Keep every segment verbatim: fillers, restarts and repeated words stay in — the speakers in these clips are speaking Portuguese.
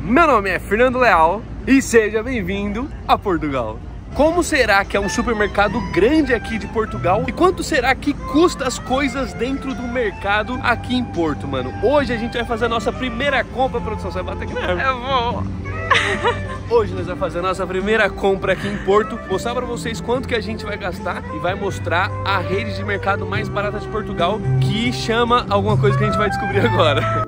Meu nome é Fernando Leal e seja bem-vindo a Portugal. Como será que é um supermercado grande aqui de Portugal? E quanto será que custa as coisas dentro do mercado aqui em Porto, mano? Hoje a gente vai fazer a nossa primeira compra, produção. Você vai bater aqui mesmo? Eu vou. Hoje nós vamos fazer a nossa primeira compra aqui em Porto, mostrar pra vocês quanto que a gente vai gastar e vai mostrar a rede de mercado mais barata de Portugal, que chama alguma coisa que a gente vai descobrir agora.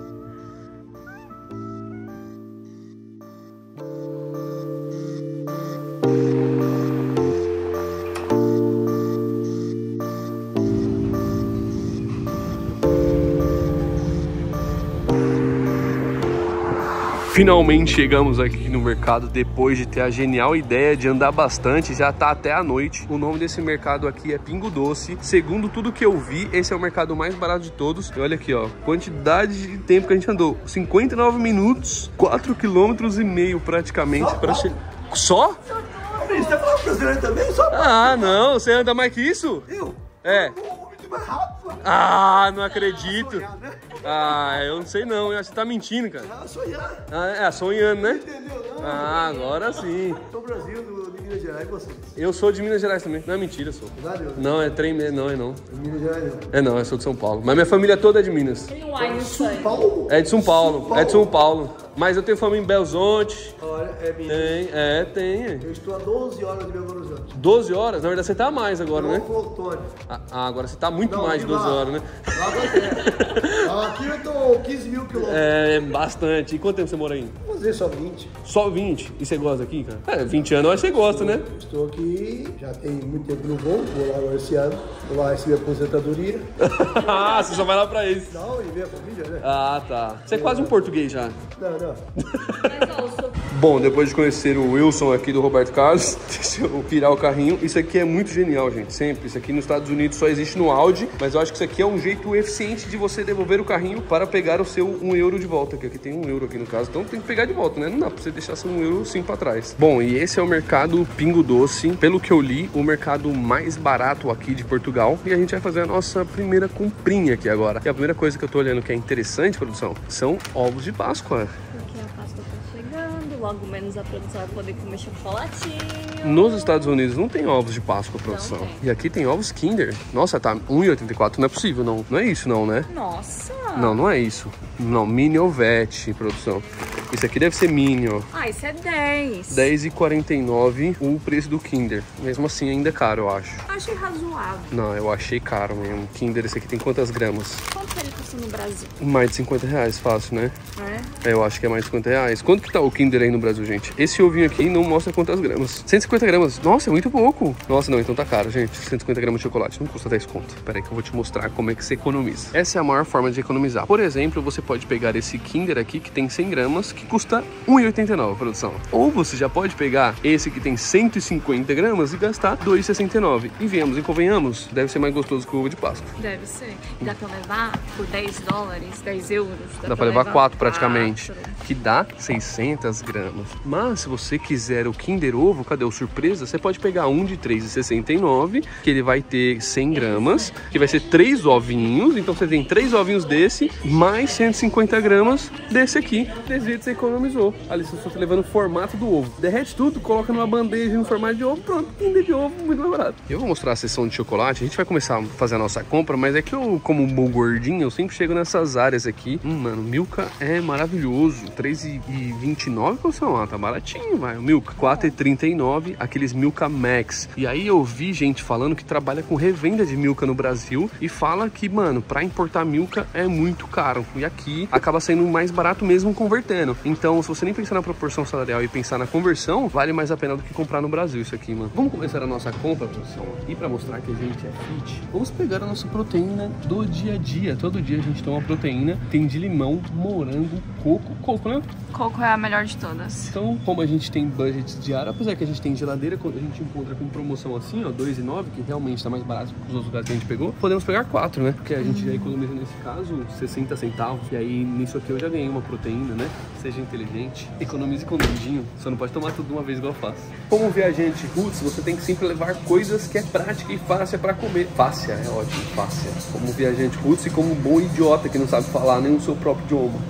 Finalmente chegamos aqui no mercado depois de ter a genial ideia de andar bastante, já tá até a noite. O nome desse mercado aqui é Pingo Doce. Segundo tudo que eu vi, esse é o mercado mais barato de todos. E olha aqui, ó, quantidade de tempo que a gente andou. cinquenta e nove minutos, quatro quilômetros e meio praticamente para chegar. Só? Você tá falando brasileiro também? Só Ah, não, você anda mais que isso? eu? É. Eu vou muito mais rápido. Ah, não acredito. Sonhar, né? Ah, eu não sei não, você tá mentindo, cara. Ah, sonhar. Ah, é, sonhando, né? Entendeu? Não. Ah, agora sim. Sou Brasil, do, de Minas Gerais, e vocês? Eu sou de Minas Gerais também. Não é mentira, sou. Verdade, eu? Não, é trem mesmo, não é não. De Minas Gerais, não. É não, eu sou de São Paulo. Mas minha família toda é de Minas. Tem um São Einstein. Paulo? É de São Paulo, São Paulo. é de São Paulo. Mas eu tenho família em Belzonte. Olha, é Minas. Tem, é, tem. Eu estou a doze horas de Belo Horizonte. doze horas? Na verdade você tá a mais agora, né? Não, Antônio. Ah, agora você tá muito Não, mais de de doze lá. horas, né? Lá vai ter. Aqui eu tô quinze mil quilômetros. É, bastante. E quanto tempo você mora aí? Vou fazer só vinte. Só vinte? E você gosta aqui, cara? É, vinte anos eu acho que você gosta, né? Estou aqui, já tem muito tempo no voo, vou lá agora esse ano. Vou lá receber a aposentadoria. Ah, você só vai lá pra isso. Não, e ver a família, né? Ah, tá. Você é quase um português já. Não, não. Mas ó, eu sou... Bom, depois de conhecer o Wilson aqui do Roberto Carlos, deixa eu virar o carrinho. Isso aqui é muito genial, gente, sempre. Isso aqui nos Estados Unidos só existe no Audi, mas eu acho que isso aqui é um jeito eficiente de você devolver o carrinho para pegar o seu um euro de volta, que aqui tem um euro aqui no caso, então tem que pegar de volta, né? Não dá pra você deixar seu um euro sim pra trás. Bom, e esse é o mercado Pingo Doce, pelo que eu li, o mercado mais barato aqui de Portugal, e a gente vai fazer a nossa primeira comprinha aqui agora. E a primeira coisa que eu tô olhando que é interessante, produção, são ovos de Páscoa. Porque a Páscoa tá chegando, logo menos a produção vai poder comer chocolatinho. Nos Estados Unidos não tem ovos de Páscoa, produção. Não tem. E aqui tem ovos Kinder. Nossa, tá um e oitenta e quatro, não é possível, não. Não é isso não, né? Nossa! Não, não é isso. Não, mini ovete, produção. Isso aqui deve ser mini, ó. Ah, isso é dez. dez e quarenta e nove o preço do Kinder. Mesmo assim, ainda é caro, eu acho. Achei razoável. Não, eu achei caro mesmo. Kinder, esse aqui tem quantas gramas? Quanto ele custa no Brasil? Mais de cinquenta reais, fácil, né? É? É, eu acho que é mais de cinquenta reais. Quanto que tá o Kinder aí no Brasil, gente? Esse ovinho aqui não mostra quantas gramas. cento e cinquenta gramas. Nossa, é muito pouco. Nossa, não, então tá caro, gente. cento e cinquenta gramas de chocolate. Não custa dez conto. Pera aí que eu vou te mostrar como é que você economiza. Essa é a maior forma de economizar. Por exemplo, você pode pegar esse Kinder aqui, que tem cem gramas, que custa um e oitenta e nove, produção. Ou você já pode pegar esse que tem cento e cinquenta gramas e gastar dois e sessenta e nove. E viemos e convenhamos, deve ser mais gostoso que o ovo de Páscoa. Deve ser. Dá pra levar por dez dólares, dez euros. Dá pra levar quatro quatro. praticamente, que dá seiscentas gramas. Mas se você quiser o Kinder Ovo, cadê o surpresa? Você pode pegar um de três e sessenta e nove, que ele vai ter cem gramas, que vai ser três ovinhos. Então você tem três ovinhos desse, mais cento e cinquenta gramas desse aqui. Desse jeito você economizou. Ali você está levando o formato do ovo. Derrete tudo, coloca numa bandeja no formato de ovo, pronto, Kinder de ovo, muito mais barato. Eu vou mostrar a seção de chocolate, a gente vai começar a fazer a nossa compra, mas é que eu, como um bom gordinho, eu sempre chego nessas áreas aqui. Hum, mano, Milka é maravilhoso. três e vinte e nove, produção, ah, tá baratinho, vai. O Milka, quatro e trinta e nove, aqueles Milka Max. E aí eu vi gente falando que trabalha com revenda de Milka no Brasil e fala que, mano, pra importar Milka é muito caro. E aqui acaba sendo mais barato mesmo convertendo. Então, se você nem pensar na proporção salarial e pensar na conversão, vale mais a pena do que comprar no Brasil isso aqui, mano. Vamos começar a nossa compra, produção. E pra mostrar que a gente é fit, vamos pegar a nossa proteína do dia a dia. Todo dia a gente toma proteína. Tem de limão, morango, coco. Coco, né? Coco é a melhor de todas. Então, como a gente tem budget diário, apesar que a gente tem geladeira, quando a gente encontra com promoção assim, ó, dois e nove, que realmente tá mais barato que os outros lugares que a gente pegou, podemos pegar quatro, né? Porque a gente já economiza nesse caso sessenta centavos. E aí, nisso aqui eu já ganhei uma proteína, né? Seja inteligente, economize com dedinho. Só não pode tomar tudo de uma vez igual eu faço. Como viajante roots, você tem que sempre levar coisas que é prática e fácil pra comer. Fácil, é ótimo, fácil. Como viajante roots e como um bom idiota que não sabe falar nem o seu próprio idioma. Enfim, eu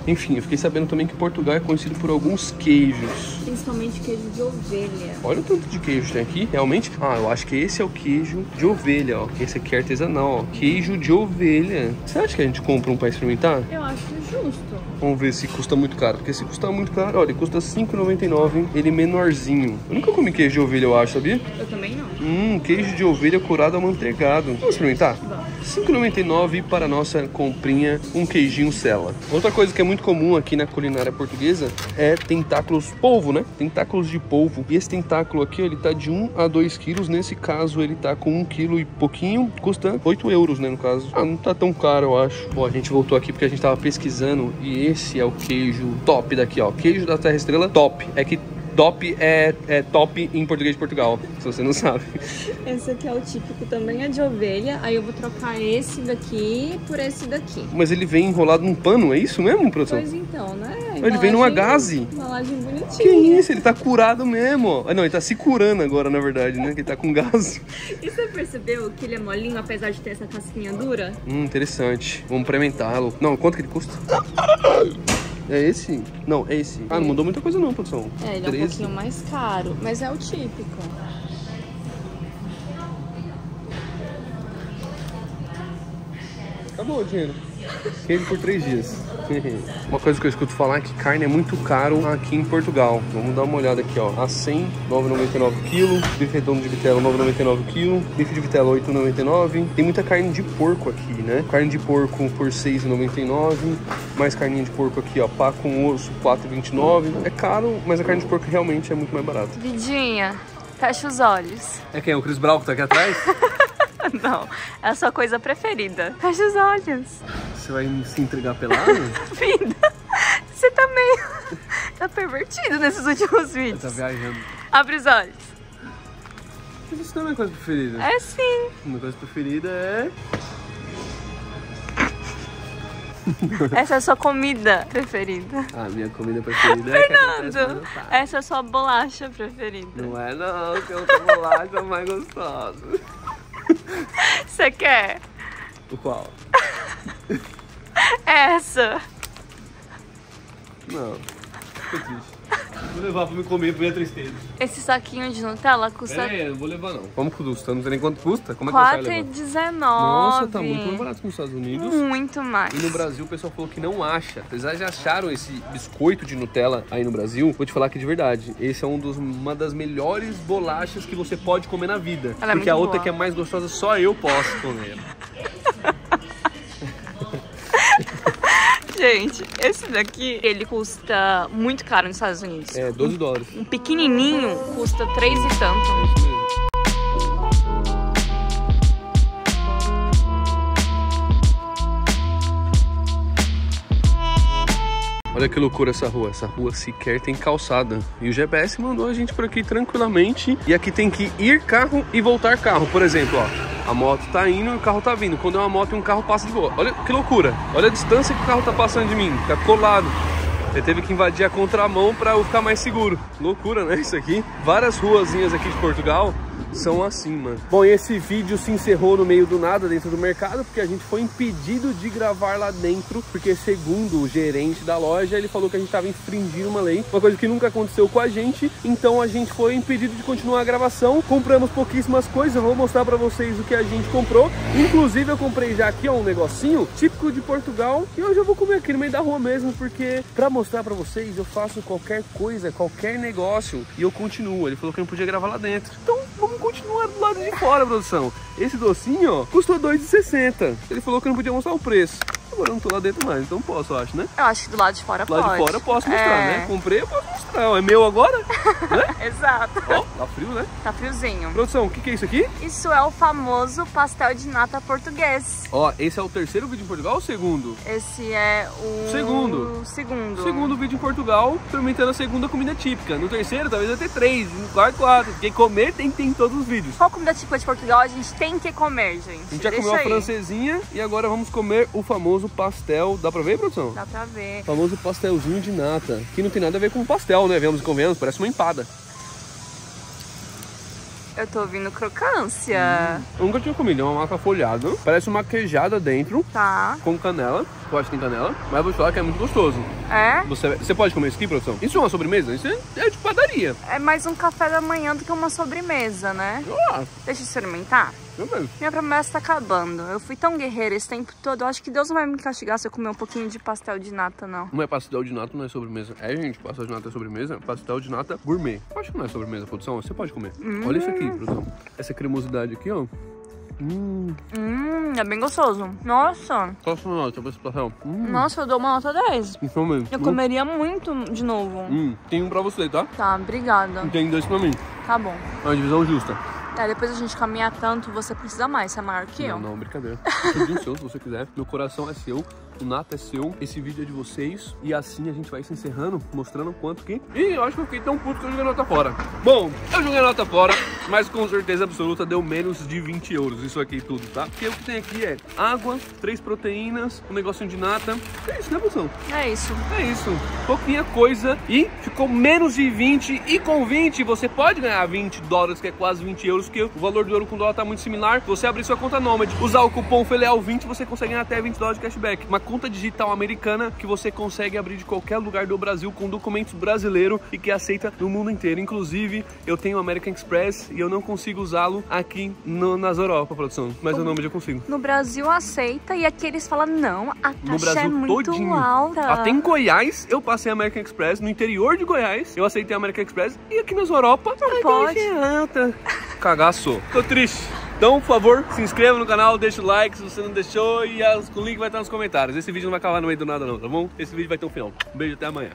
Fiquei sabendo também que Portugal é conhecido por alguns queijos. Principalmente queijo de ovelha. Olha o tanto de queijo que tem aqui, realmente. Ah, eu acho que esse é o queijo de ovelha, ó. Esse aqui é artesanal, ó. Queijo de ovelha. Você acha que a gente compra um pra experimentar? Eu acho justo. Vamos ver se custa muito caro, porque se custar muito caro, olha, ele custa cinco reais e noventa e nove centavos, ele menorzinho. Eu nunca comi queijo de ovelha, eu acho, sabia? Eu também não. Hum, queijo de ovelha curado amanteigado. Vamos experimentar? Vamos. cinco reais e noventa e nove centavos para a nossa comprinha, um queijinho Sela. Outra coisa que é muito comum aqui na culinária portuguesa é tentáculos polvo, né? Tentáculos de polvo. E esse tentáculo aqui, ele tá de um a dois quilos. Nesse caso, ele tá com um quilo e pouquinho. Custa oito euros, né, no caso. Ah, não tá tão caro, eu acho. Bom, a gente voltou aqui porque a gente tava pesquisando e esse é o queijo top daqui, ó. Queijo da Terra Estrela top. É que top é, é top em português de Portugal, se você não sabe. Esse aqui é o típico, também é de ovelha. Aí eu vou trocar esse daqui por esse daqui. Mas ele vem enrolado num pano, é isso mesmo, produção? Pois então, né? Embalagem, ele vem numa gaze. Embalagem bonitinha. Que isso, ele tá curado mesmo. Ah, não, ele tá se curando agora, na verdade, né? Que ele tá com gás. E você percebeu que ele é molinho, apesar de ter essa casquinha dura? Hum, interessante. Vamos experimentá-lo. Não, quanto que ele custa? É esse? Não, é esse. Ah, não mudou muita coisa não, produção. É, ele é um pouquinho mais caro, mas é o típico. Acabou o dinheiro. Queijo por três dias. Uma coisa que eu escuto falar é que carne é muito caro aqui em Portugal. Vamos dar uma olhada aqui, ó. A cem, nove reais e noventa e nove centavos quilo. Bife redondo de vitela, nove reais e noventa e nove centavos quilo. Bife de vitela, oito reais e noventa e nove centavos. Tem muita carne de porco aqui, né? Carne de porco por seis reais e noventa e nove centavos. Mais carninha de porco aqui, ó. Pá com osso, quatro reais e vinte e nove centavos. É caro, mas a carne de porco realmente é muito mais barata. Vidinha, fecha os olhos. É quem? O Chris Brown que tá aqui atrás? Não, é a sua coisa preferida. Fecha os olhos. Você vai se entregar pelado? Vida, você tá meio... tá pervertido nesses últimos vídeos. Tá viajando. Abre os olhos. Mas isso não é minha coisa preferida. É sim. Minha coisa preferida é... Essa é a sua comida preferida. Ah, minha comida preferida Fernando, é que essa é a sua bolacha preferida. Não é não, que eu tô bolacha mais gostosa. Você quer? O qual? Essa. Não, tô triste. Vou levar pra me comer pra minha tristeza. Esse saquinho de Nutella custa É, não vou levar não. Vamos custa, não sei nem quanto custa. Como é que quatro você vai reais levar? e dezenove. Nossa, tá muito mais barato que nos Estados Unidos. Muito mais. E no Brasil o pessoal falou que não acha. Apesar de acharam esse biscoito de Nutella aí no Brasil, vou te falar que de verdade, esse é um dos, uma das melhores bolachas que você pode comer na vida. Ela é porque a muito outra boa. que é mais gostosa só eu posso comer. Gente, esse daqui, ele custa muito caro nos Estados Unidos. É, doze dólares. Um pequenininho custa três e tanto. Olha que loucura essa rua, essa rua sequer tem calçada. E o G P S mandou a gente por aqui tranquilamente. E aqui tem que ir carro e voltar carro. Por exemplo, ó, a moto tá indo e o carro tá vindo. Quando é uma moto e um carro passa de boa. Olha que loucura, olha a distância que o carro tá passando de mim, tá colado. Ele teve que invadir a contramão para eu ficar mais seguro. Loucura, né, isso aqui? Várias ruazinhas aqui de Portugal são assim, mano. Bom, e esse vídeo se encerrou no meio do nada dentro do mercado, porque a gente foi impedido de gravar lá dentro, porque segundo o gerente da loja, ele falou que a gente estava infringindo uma lei, uma coisa que nunca aconteceu com a gente, então a gente foi impedido de continuar a gravação. Compramos pouquíssimas coisas, eu vou mostrar para vocês o que a gente comprou. Inclusive eu comprei já aqui, ó, um negocinho típico de Portugal, e hoje eu vou comer aqui no meio da rua mesmo, porque para mostrar para vocês, eu faço qualquer coisa, qualquer negócio, e eu continuo. Ele falou que eu não podia gravar lá dentro, então vamos continuar do lado de fora, produção. Esse docinho, ó, custou dois reais e sessenta centavos. Ele falou que eu não podia mostrar o preço. Agora eu não tô lá dentro mais, então posso, eu acho, né? Eu acho que do lado de fora do lado pode. de fora eu posso mostrar, É. né? Comprei, eu posso mostrar. É meu agora, né? Exato. Ó, tá frio, né? Tá friozinho. Produção, o que que é isso aqui? Isso é o famoso pastel de nata português. Ó, esse é o terceiro vídeo em Portugal ou o segundo? Esse é o... Segundo. Segundo. Segundo vídeo em Portugal, experimentando a segunda comida típica. No terceiro, talvez vai ter três. No quarto, quatro. Quem comer tem que ter em todos os vídeos. Qual comida típica de Portugal a gente tem que comer, gente? A gente já Deixa comeu a aí. francesinha e agora vamos comer o famoso pastel. Dá pra ver, produção? Dá pra ver. O famoso pastelzinho de nata. Que não tem nada a ver com pastel, né? Vemos e convenhamos, parece uma empada. Eu tô ouvindo crocância. Eu nunca tinha comido, é uma massa folhada. Parece uma queijada dentro, Tá. com canela. Eu acho que tem canela, mas vou te falar que é muito gostoso. É? Você, você pode comer isso aqui, produção? Isso é uma sobremesa? Isso é, é de padaria. É mais um café da manhã do que uma sobremesa, né? Ah, Deixa eu experimentar. eu mesmo. Minha promessa tá acabando. Eu fui tão guerreira esse tempo todo. Eu acho que Deus não vai me castigar se eu comer um pouquinho de pastel de nata, não. Não é pastel de nata, não é sobremesa. É, gente, pastel de nata é sobremesa. Pastel de nata gourmet. Eu acho que não é sobremesa, produção. Você pode comer. Hum. Olha isso aqui, produção. Essa cremosidade aqui, ó. Hum. Hum, é bem gostoso. Nossa. Qual a sua nota pra esse pastel? Hum. Nossa, eu dou uma nota dez. Isso mesmo. Eu comeria muito de novo. Hum. Tem um pra você, tá? Tá, obrigada. E tem dois pra mim. Tá bom. É uma divisão justa. É, depois a gente caminhar tanto, você precisa mais. Você é maior que eu. Não, não, brincadeira. Tudo seu, se você quiser. Meu coração é seu. O nata é seu. Esse vídeo é de vocês. E assim a gente vai se encerrando, mostrando o quanto que... Ih, eu acho que eu fiquei tão puto que eu joguei a nota fora. Bom, eu joguei a nota fora, mas com certeza absoluta deu menos de vinte euros isso aqui tudo, tá? Porque o que tem aqui é água, três proteínas, um negocinho de nata. É isso, né, produção? É isso. É isso. Pouquinha coisa. E ficou menos de vinte. E com vinte você pode ganhar vinte dólares, que é quase vinte euros, porque o valor do euro com dólar tá muito similar. Se você abrir sua conta Nomad, usar o cupom Feleal vinte, você consegue ganhar até vinte dólares de cashback. Uma conta digital americana que você consegue abrir de qualquer lugar do Brasil com documentos brasileiros e que aceita no mundo inteiro. Inclusive, eu tenho o American Express e eu não consigo usá-lo aqui no, nas Europa, produção. Mas o Nomad eu consigo. No Brasil aceita e aqui eles falam, não, a No taxa Brasil é muito todinho. alta. Até em Goiás eu passei a American Express. No interior de Goiás eu aceitei a American Express. E aqui nas Europa Não a pode. taxa é alta. Cagaço. Tô triste. Então, por favor, se inscreva no canal, deixa o like se você não deixou e as, o link vai estar nos comentários. Esse vídeo não vai acabar no meio do nada não, tá bom? Esse vídeo vai ter um final. Um beijo, até amanhã.